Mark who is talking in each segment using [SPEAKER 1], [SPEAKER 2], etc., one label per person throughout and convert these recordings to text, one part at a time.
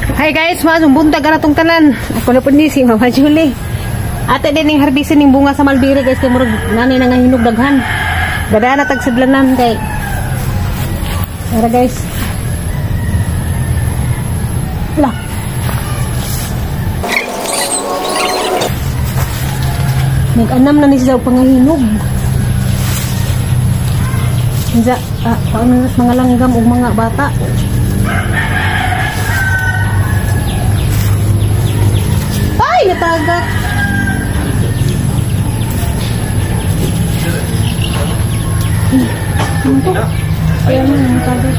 [SPEAKER 1] Hi guys, buntag na tong tanan. Ako na po ni si Mama Julie. Ate din yung harbisin yung bunga sa Malbiri guys. Kaya murag nanay na nga hinog daghan. Dada na tagsidlanan kay. Tara guys. Wala. Nag-anam na ni siya pangahinog. Hindi, paano mga langgam o mga bata. Ay, natagak. Ito. Kaya mo, natagak.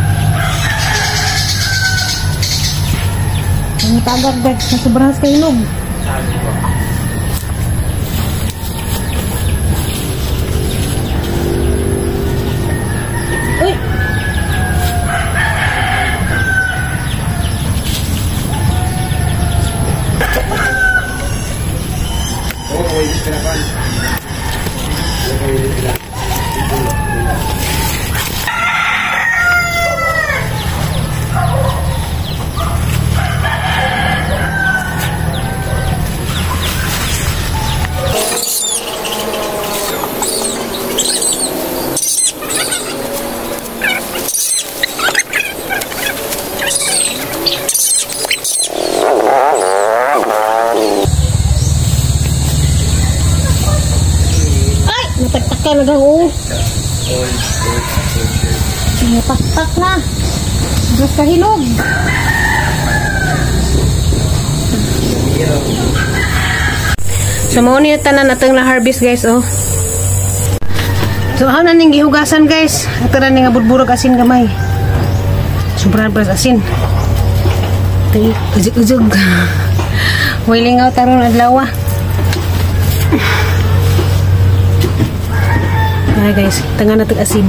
[SPEAKER 1] Natagak guys, sa sobrang sa hinog. Uy! Nataktak na gang nataktak na. Diyos ka hinog. So mao ni tanan natong la harvest guys oh. So how na ning gihugasan guys. Ito na ning budburog asin gamay. Sobrang bras asin. Tay ujug-ujug. Wilingaw tarong adlaw. Ayan guys, tanga na asin.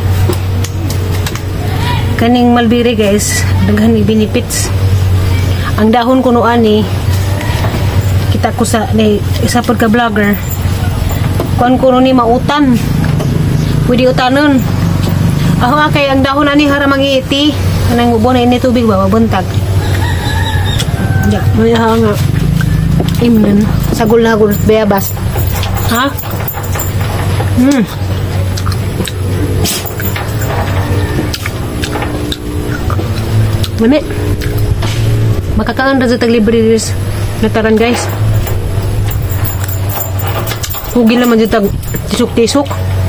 [SPEAKER 1] Kaning Malbiri guys, daghan ni benefits. Ang dahon kuno ani kita ko sa isa pod ka vlogger. Kuan kuno ni mautan. Pwede utanon. Aho kay ang dahon ani hara mangiiti. Kanang ubo na ini tubig ba mabuntag. Ya, may nga. Imnan sagol na gud bayabas. Ha? Mami, makakaon na sa taglibriris nataran guys. Hugin naman dito tisok-tisok.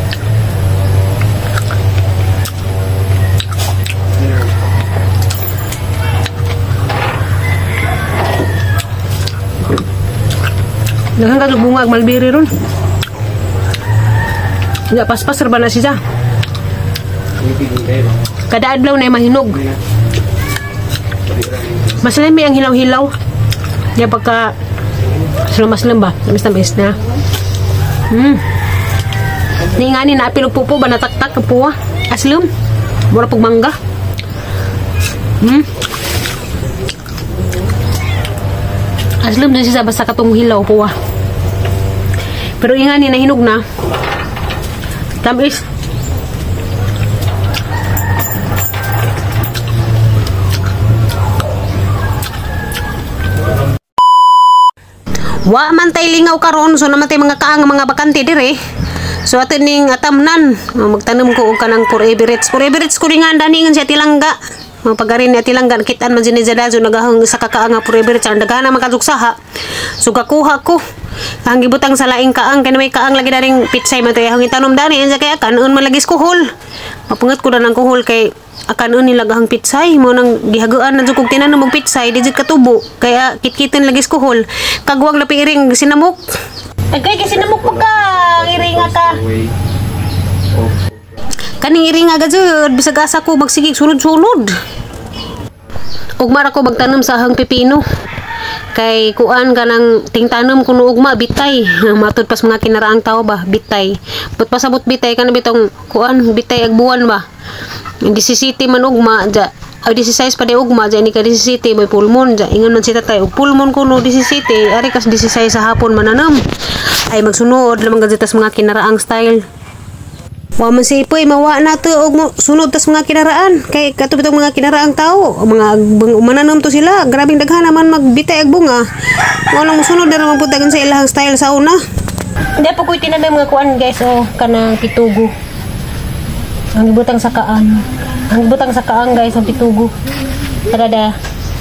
[SPEAKER 1] Daghang ka bunga ag Malbiri ron. Nga paspas serba na siya. Kada adlaw na mahinog. Masalami ang hilaw-hilaw. Diya pagka maslam ba? Tamis-tamis na. Ni nga ni naapilog pupo ba nataktak ang puwa? Aslam. Mura pag mangga. Aslam din siya basta katong hilaw puwa. Pero nga ni nahinog na. Tamis. Wa man tay lingaw karon so naman tay mga kaang mga bakante dire. So atin ning atamnan magtanom ko og kanang forever rich. Forever rich ko ringan daningan siya tilangga. Mga pagarin niya tilangga kitaan man sinizadazo nagahang sa kakaang forever rich ang dagana makaduksaha. So kakuha ko ang gibutang sa laing kaang kay may kaang lagi daring pitsay man tay hang itanom dani unsa kay kanon man lagi kuhol. Mapungat ko na ng kuhol kay akanon nila gahang pitsay mo nang gihagaan na jud tinanom og pitsay di jud katubo kaya kitkiton lagi kuhol kagwang na piring sinamok agay kay sinamok ka iringa ka kaning iringa ga jud bisag asa ko magsigig sulod-sulod ug mara ko magtanom sa hang pipino kay kuan kanang tingtanom kuno ugma bitay matud pas mga kinaraang tao ba bitay but pasabot bitay kana bitong kuan bitay ag buwan ba 17 man ugma ja ay 16 pa di ugma ja ni ka 17 may pulmon ja ingon man si tatay og pulmon kuno 17 ari kas 16 sa hapon mananam ay magsunod lamang gajetas mga kinaraang style Wa man si Ipoy mawa na to og sunod tas mga kinaraan kay katubitong mga kinaraang tao mga mananom to sila grabing daghan naman magbitay ag bunga walang mosunod na magpuntagan sa ilahang style sa una. Hindi pa ko'y tinanay mga kuan guys kanang pitugo ang ibutang sa kaan guys ang pitugo tarada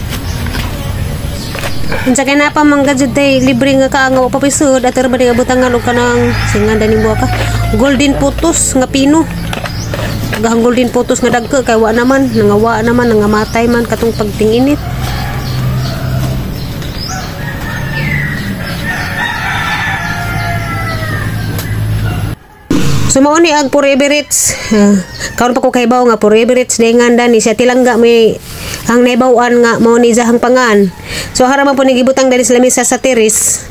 [SPEAKER 1] unsa kay na pa mangga jud tay libre nga kaangaw papisod at ra ba butangan og kanang singan dani buwa ka golden putos nga pino gahang golden putos nga dagko kay wa naman nangamatay man katong pagtinginit. So mao ni ag Forever Rich. Karon pa ko kay baw nga Forever Rich dengan dani siya tilangga may ang naibawan nga mao ni jahang pangan. So haraman po nigibutang dali sa lamesa sa terrace.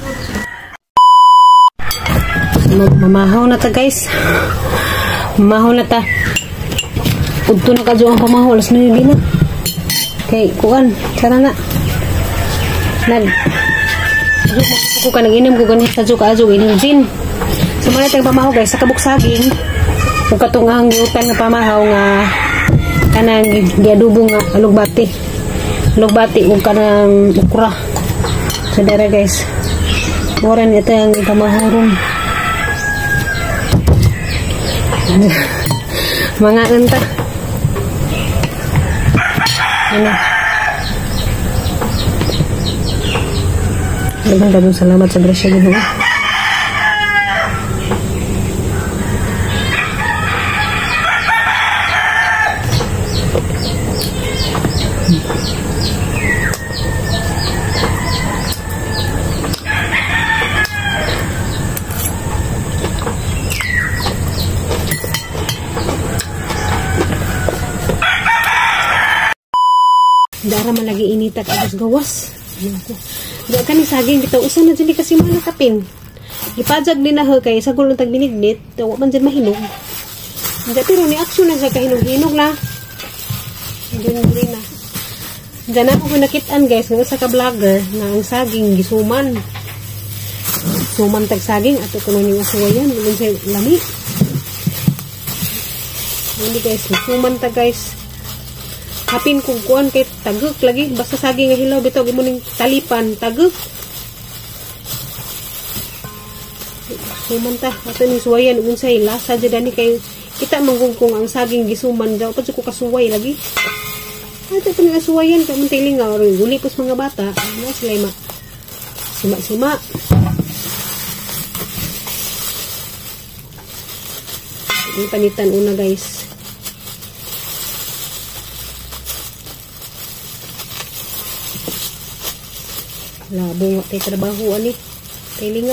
[SPEAKER 1] Mamahaw na ta guys. Mamahaw na ta. Udto na kadyo ang pamahaw alas 9 na. Kay kuan sana na. Ko ka nag-inom ko ganit sa ka ajo inom gin. So muna tayong pamahaw guys sa kabuk saging ug katungahang giutan nga pamahaw nga kanang giadubo nga alugbati ug kanang ukra so dere guys mura nito ang pamahaw ron mga anta ano dagang salamat sa grasya Ginoo. Dara man lagi initak agos gawas. Di ka ni saging bitaw usa na dili kasi man nakapin. Gipajag din na kay sagol ng tagbinignit, wa man jud mahinog. Nga pero ni action na sa kahinog-hinog na. Dili na. Gana ko nakit-an guys nga sa ka vlogger na ang saging gisuman. Suman tag saging ato kuno ni usuwayan dili sa lami. Hindi guys, suman ta guys. Hapin kung kuan kay taguk lagi basta saging nga hilaw bitaw gimuning talipan taguk. Sumanta ato ni suwayan unsay lasa jud ani kay kita manggugkong ang saging gisuman daw pa ko kasuway lagi. Ato ni suwayan kay muntiling nga or gulipos mga bata na sila sima. Ini panitan una guys. Labo nga kay trabaho ani kay lingaw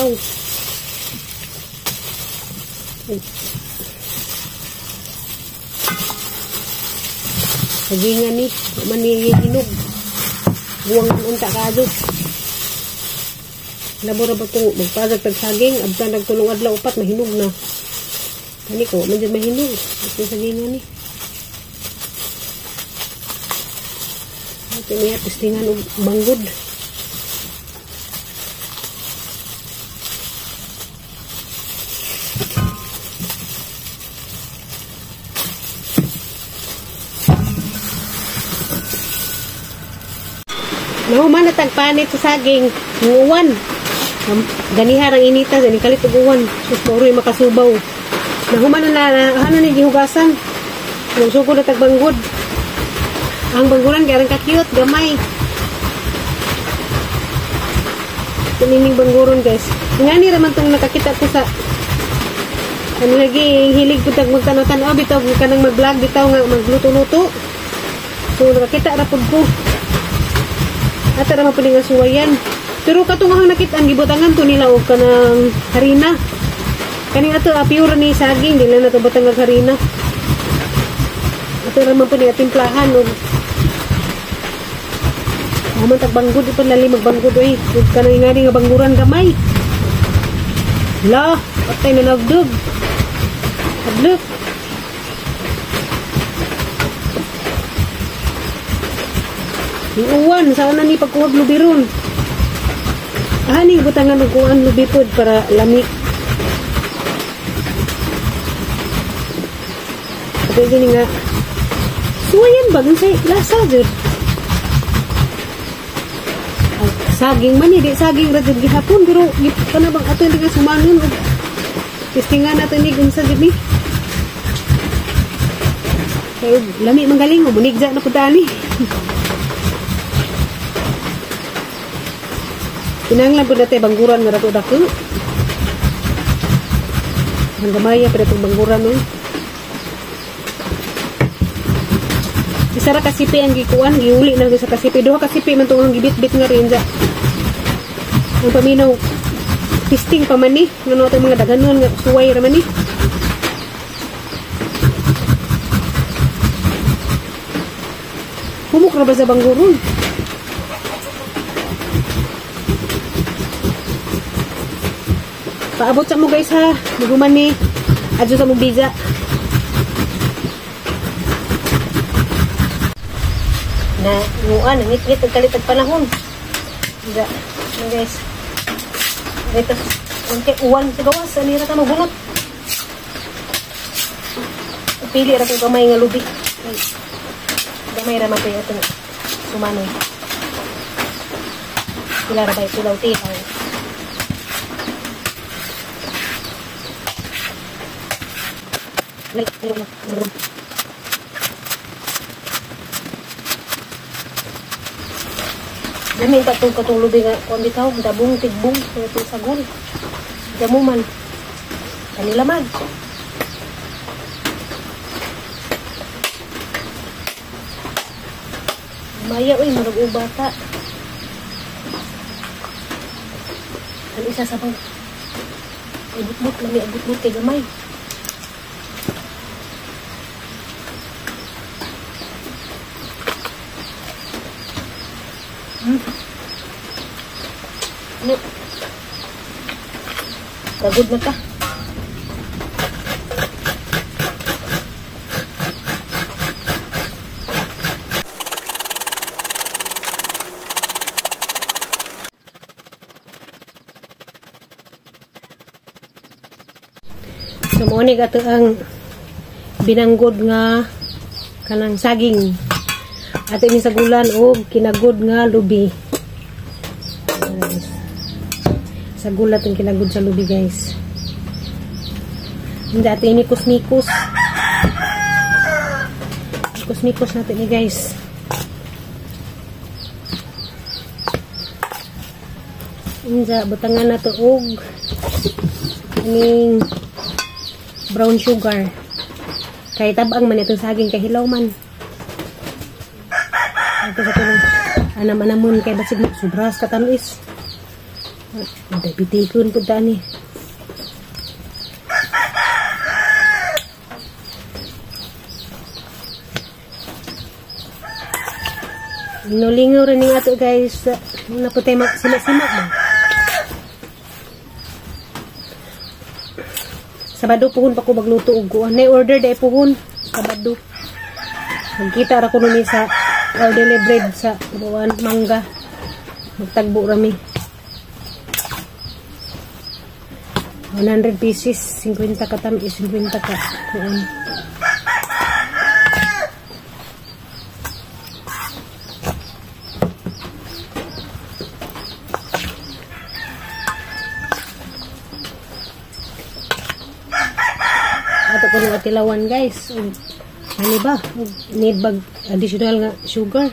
[SPEAKER 1] sagingan ni manihinog buwang unta kado labo ra ba ito magpazag tag saging abtan nagtulong adlaw upat mahinog na kani ko medyo mahinog ito sagingan ni ito niya testingan og banggod. Nahuman na tagpanit sa saging nguwan ganihar ang inita gani kalit og uwan sus mauroy makasubaw nahuman na ano ni gihugasan sugod na tagbanggod ang bangguran garang ka-cute gamay tinining bangguron guys ngani raman tong nakakita ko sa ano lagi hilig ko tag magtanaw-tanaw bitaw kanang mag-vlog bitaw nga magluto-luto so nakakita ra pud ko at ara mapuling nga suwayan. Pero katungahang nakit-an gibutangan to nila og kanang harina. Kaning ato pure ni saging dili na to butang ng harina. Ato ra man pud timplahan og man tagbanggod ipon lali magbanggod oy. Ug kanang ngani nga bangguran gamay. La, patay na nagdug. Adlok. Uwan, saan na ni pagkuhag lubiron? Ani, butangan ng kuhan lubipod para lamik. gini nga. Suwayan ba? Gunsay lasa jud. Saging man di saging ra jud gihapon pero kana bang ato hindi ka sumanon og testingan nato ni unsa jud ni. Kay lami manggaling mo bunigja na pud ani. Kinahanglan pud natin bangguran nga dako-dako. Ang gamaya pa itong bangguran nun. Isa ra kasipi ang gikuan, giuli na sa kasipi. Duha kasipi man itong gibit-bit nga rin dyan. Ang paminaw, pisting pa man ni. Ano itong mga daganon nga suway ra man ni. Humuk ra ba sa bangguron? Paabot sa mo guys ha. Maguman ni adyo sa mong biza. Na nguan, ngit-ngit ang kalitag panahon. Diba, guys. Dito, uwan sa gawas. Anira ka magbunot. Pili ra kong kamay nga lubi. Gamay ra matay ito. Sumanoy. Pila ra ba tilaw-tilaw. Dami katong lubi nga kuan bitaw dabong tigbong sa sagol. Damuman. Kanila man. Maya uy marag ubata. Kan isa sa pang abot-bot lami abot-bot kay gamay. Pagod na ka. So mo ni ato ang binanggod nga kanang saging. Ato ni sagulan og kinagod nga lubi. Sagulat ang kinagod sa lubi guys. Hindi ato inikos-nikos. Nikos-nikos natin ni guys. Inja butangan nato og aning brown sugar. Kay tabang man itong saging kay hilaw man. Ito sa tulong anam-anamon kay basig sobras katamis. Ada pitikun pud tani. Nulingaw rin nga ato guys. Naputay simak-simak ba? Sabado puhon pa ko magluto og kuan. Nay order day puhon Sabado. Nagkita ra ko nun sa orderly bread sa buwan mangga. Magtagbo rami. 100 pieces, 50 ka tamis, 50 ka. Kuan. Ato ko ng atilawan guys. Ano ba? Need bag additional nga sugar.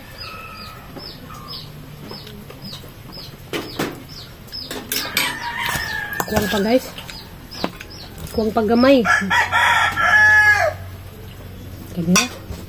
[SPEAKER 1] Kuwang pa guys. Kuwang pa gamay. Kaya.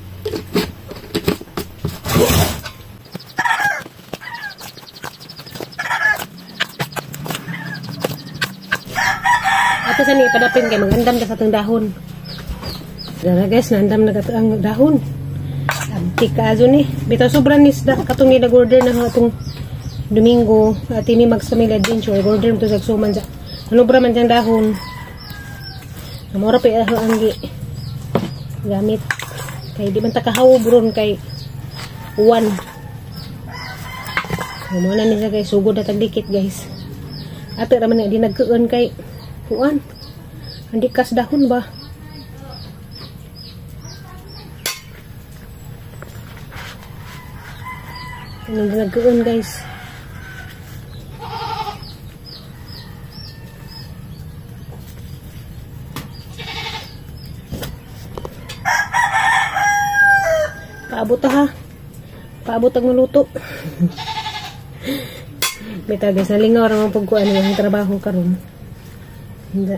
[SPEAKER 1] Ato sa ni padapin kay magandam ka sa tong dahon. Dara guys, nandam na ang dahon. Abtik ka azo ni. Bitaw sobra ni isda katong ni nag-order na atong Domingo at ini magsamil adventure. Order mo to sa suman sa ano bra man diyang dahon. Amora pa ang gamit. Kay di man takahaw bron kay uwan. Muna ni sa guys, sugod na tagdikit guys. Ato raman na di nagkuon kay uwan. Hindi kas dahon ba? Kanang ginagaon guys. Paabot ha. Paabot ang maluto. Bita guys, nalingaw ramang pagkuan ang trabaho karon. Hindi.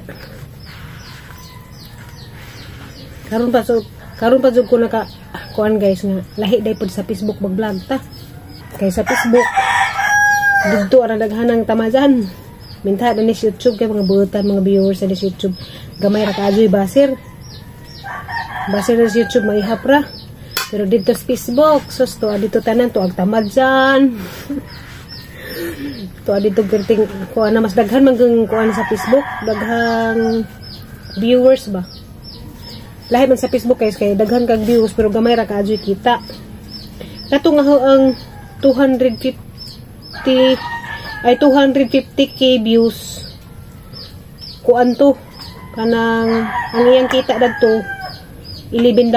[SPEAKER 1] Karon pa jud ko naka kuan guys nga lahi day pod sa Facebook mag-vlog ta. Kay sa Facebook dito ara daghanang tamajan. Minta ni sa YouTube kay mga buotan mga viewers sa YouTube. Gamay ra kaajoy basir. Basir sa YouTube maihap ra. Pero dito sa Facebook, sus to dito tanan to ag tamajan. To dito gerting kuan na mas daghan man kuan sa Facebook, daghang viewers ba. Lahi man sa Facebook guys kay daghan kag views pero gamay ra kaajoy kita. Kato nga ang 250k views. Kuan to kanang ang iyang kita dadto $11.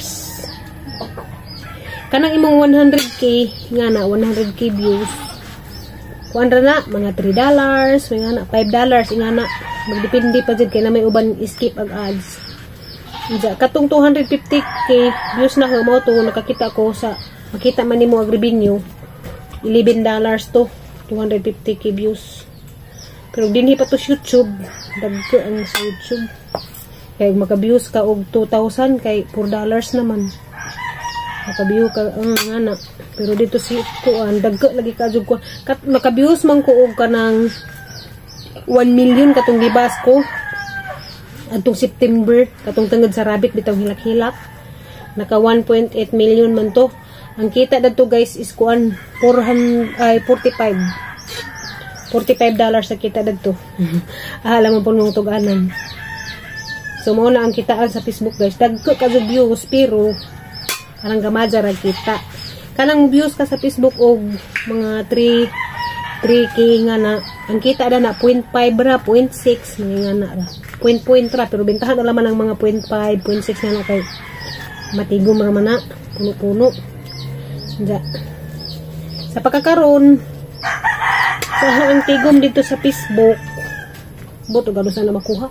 [SPEAKER 1] Kanang imong 100k nga na 100k views. Kuan ra na mga $3, mga na $5 nga na magdepende pa jud kay na may uban skip ag ads. Iya katong 250k views na mo to nakakita ko sa makita man nimo ag revenue $11 to 250k views. Pero dinhi pa to YouTube, dagko ang sa YouTube. Kay maka-views ka og 2,000 kay $4 naman. Maka-view ka ana. Pero dito si kuan dagko lagi ka jud ko. Maka-views man ko og kanang 1 million katong gibas ko. Atong September katong tungod sa rabbit bitaw hilak-hilak. Naka 1.8 million man to. Ang kita dadto guys is kuan $45 sa kita dadto. Alam mo po mong tuganan. So mo na ang kitaan sa Facebook guys. Dagko ka jud views pero kanang gamadja ra kita. Kanang views ka sa Facebook og mga 3k nga na. Ang kita na 0.5 ra, 0.6 nga na ra. Point ra pero bentahan na laman ang mga 0.5, 0.6 nga na kay matigom ra man na puno-puno. Diya. Sa pagkakaroon sa ang tigom dito sa Facebook boto gano sana makuha.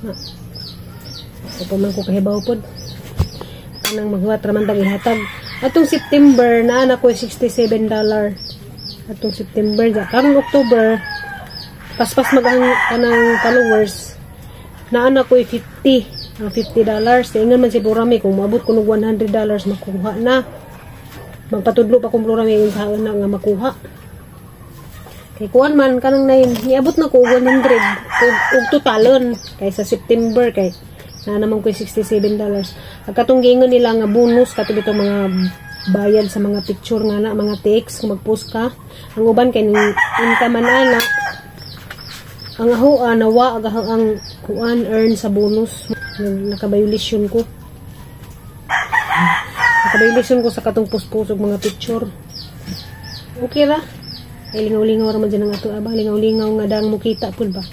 [SPEAKER 1] So man ko kahibaw pod. Kanang maghuwat ra man tag ihatag. Atong September na ana ko $67. Atong September ja. Karong October paspas magang kanang followers na ana ko $50. Ang $50. Ingon man si Plurami kung maabot ko ng $100 makuha na. Magpatudlo pa kung Plurami yung saan na nga makuha. Kay kuan man kanang nain niabot na ko 100 og totalon kay sa September kay na naman ko $67. Agkatong gingon nila nga bonus katong itong mga bayad sa mga picture nga na mga text kung mag-post ka. Ang uban kay income man ana. Ang aho nawa ang kuan earn sa bonus. Naka-violation ko. Naka-violation ko sa katong post-post og mga picture. Okay ra. Ay lingaw-lingaw ra man dyan ang ato aba. Lingaw-lingaw nga dang mo kita pud ba.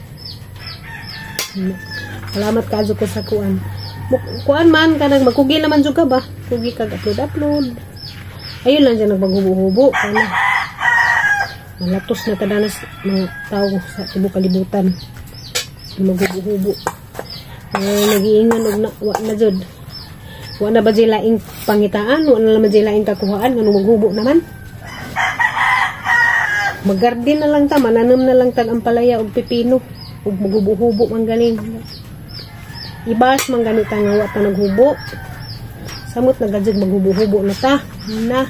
[SPEAKER 1] Salamat kaadyo ko sa kuan. Kuan man kanang magkugi naman jud ka ba? Kugi kag upload. Ayun lang dyan nagbaghubo-hubo kana. Malatos na tadanas mga tao sa tibok kalibutan. Maghubo-hubo. Nag-iingan og na jud. Wa na ba laing pangitaan, wa na naman laing kakuhaan ngano maghubo naman. Maggarden na lang ta, mananom na lang tag ampalaya og pipino ug maghubo-hubo man galing. Ibas man ganita nga wa ta naghubo. Samot nagajud maghubo-hubo na ta. Na.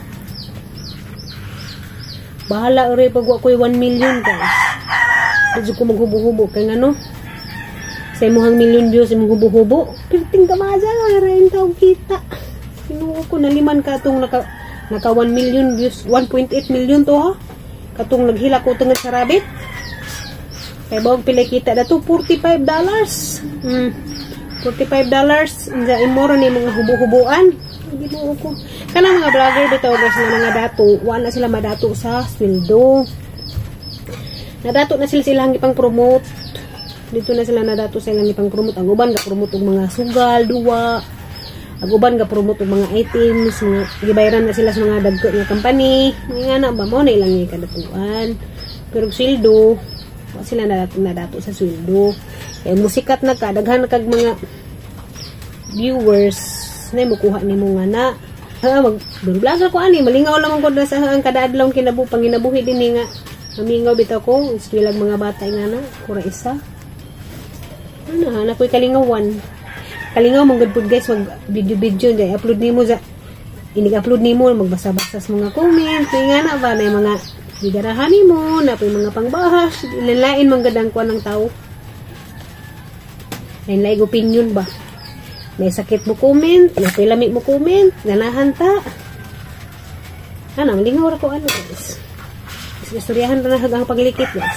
[SPEAKER 1] Bahala ore pag wa koy 1 million guys. Dito ko maghubo-hubo kay ngano. Sa imong million views imong hubo-hubo, pirting ka maja rain taw kita. Sinuo ko naliman ka tong naka 1 million views, 1.8 million to ha. Katong naghila ko tungod sa rabbit. Kay bawag pila kita dato $45. $45 inja imoro ni mga hubo-hubuan. Hindi mo ko. Kanang mga vlogger bitaw guys na mga dato, wa na sila madato sa sweldo. Nadato na sila silang ipang promote. Dito na sila nadato sa ilang ipang promote. Ang uban ga promote og mga sugal, duwa. Aguban ga promote og mga items, mga gibayaran na sila sa mga dagko nga company. Nga na ba mo na ilang yung kadatuan. Pero sweldo, wa sila nadato sa sweldo. Kaya musikat na ka, daghan na kag mga viewers na mukuha nimo nga na. Mag-vlog ako ani, malingaw lang ko sa ang kada-adlaw panginabuhi din nga. Mamingaw bitaw ko, ispilag mga bata nga na, kura isa. Ano, na ko'y kalingawan. Kalingaw mong good food guys, mag video dahil upload nimo sa inig-upload nimo, magbasa-basa sa mga comment, kaya nga na ba, na mga bigarahan nimo, na po mga pangbahas, ilanlain mang gadang kuha ng tao. Lain-lain opinion ba? May sakit mo comment, may lamig mo comment, ganahan ta. Ano, malingaw ako ano guys. Istoryahan na hanggang paglikit guys.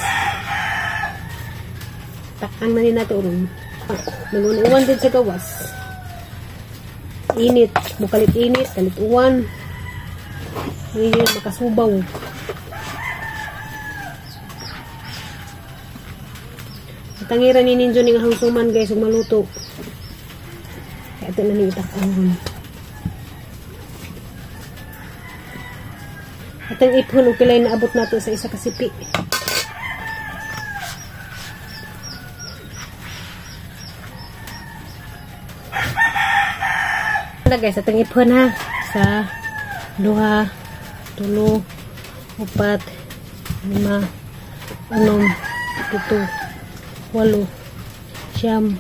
[SPEAKER 1] Takang na rin nato ron. Nag-uwan din sa gawas. Init, bukalit init, kalit uwan. Ngayon, makasubaw. Tangiran ni ninjo ni nga hangsuman guys, ug maluto. Kaya ito na itakang. At ang ipon, upilay na abot nato sa isa kasipi. Guys, atong ipon ha sa 2, 3, 4, 5, 6, 7, 8, 9, 10,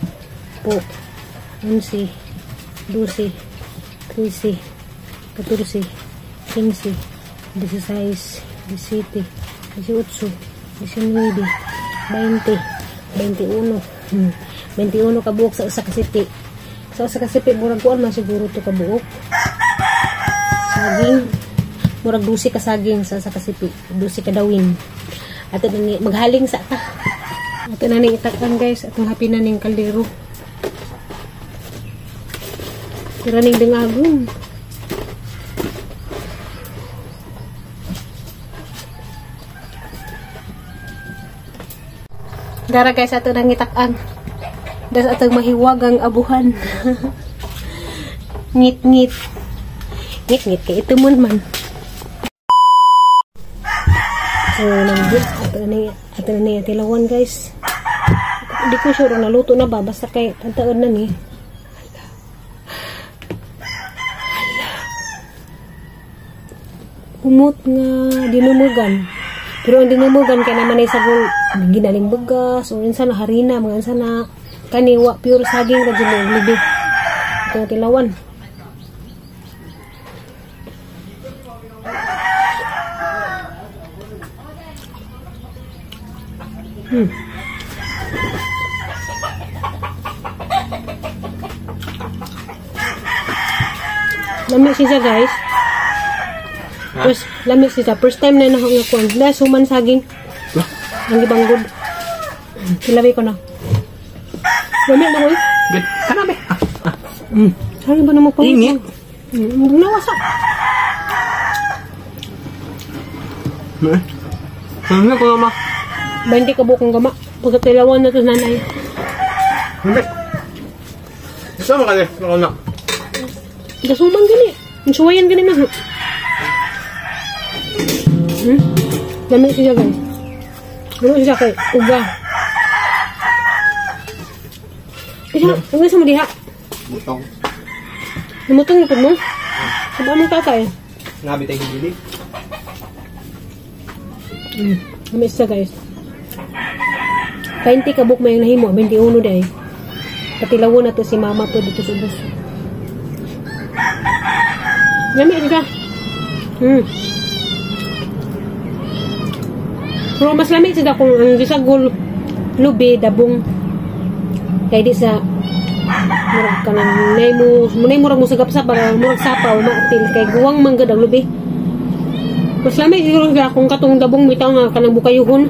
[SPEAKER 1] 11, 12, 13, 14, 15, 16, 17, 18, 19, 20, 21, 21 kabuok sa usa ka sipi. Sa usa ka sipi murag kuan man siguro to kabuok. Saging murag 12 ka saging sa usa ka sipi, 12 ka dawin. Ato nang maghaling sa ta. Ato na ning itakan guys, atong hapinan ning kaldero. Tira ning dengagong. Dara guys, ato nang itakan. Das atong mahiwagang abuhan. Ngit-ngit. Ngit-ngit kay ito man. So, nandun. Ato na niya tilawan guys. Hindi ko sure naluto na ba. Basta kay tantaon na ni. Humot nga dinumugan. Pero ang dinumugan kaya naman ay sagol ginaling bagas o insa na harina, mga insa na kaniwa pure saging ra jud libi. Ito tilawan. Lamig siya guys. Terus lamig siya. First time na nakakon. Na suman saging. Ang gibanggod. Kilabi ko na. Lamig na ko eh.
[SPEAKER 2] Good. Kana be.
[SPEAKER 1] Saan ba naman pa?
[SPEAKER 2] Init.
[SPEAKER 1] Nawasak.
[SPEAKER 2] Ano ko ma?
[SPEAKER 1] 20 ka bukong gama. Pagkatilawan na to nanay.
[SPEAKER 2] Hindi. Isa mo kali. Ako na.
[SPEAKER 1] Dasuman gani. Suwayan gani na. Lamig siya guys. Lamig siya kay uga. Diha, uga sa mo diha.
[SPEAKER 2] Butong.
[SPEAKER 1] Namutong ipod mo? Saba mo tatay?
[SPEAKER 2] Nabi tayo gili.
[SPEAKER 1] Lamig siya guys. 20 kabuk may nahimo, 21 day. Patilawo na to si mama to dito sa bus. Lamig siya. Pero mas lamig siya kung ang gisagol lubi, dabong. Kaya di sa murag ka ng munay murag mo sagap-sap para murag sapaw, maatil. Kaya guwang manggad ang lubi. Mas lamig siguro siya kung katong dabong bitaw nga kanang bukayuhon.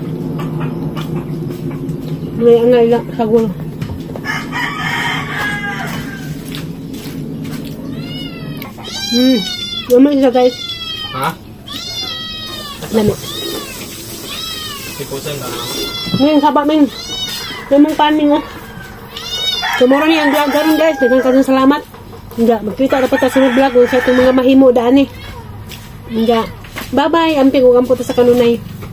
[SPEAKER 1] May angay lang sagol. Lamig siya guys.
[SPEAKER 2] Ha?
[SPEAKER 1] Lamig.
[SPEAKER 2] Sipusan ka na.
[SPEAKER 1] Ngayon, saba men. Lamang paning oh. Tomorrow niya ang vlog karon guys. Daghang kasang salamat. Nga, magkita na pa ta sunod vlog kung sa itong mga mahimo daan eh. Nga, bye-bye. Amping, ugampo ta sa kanunay.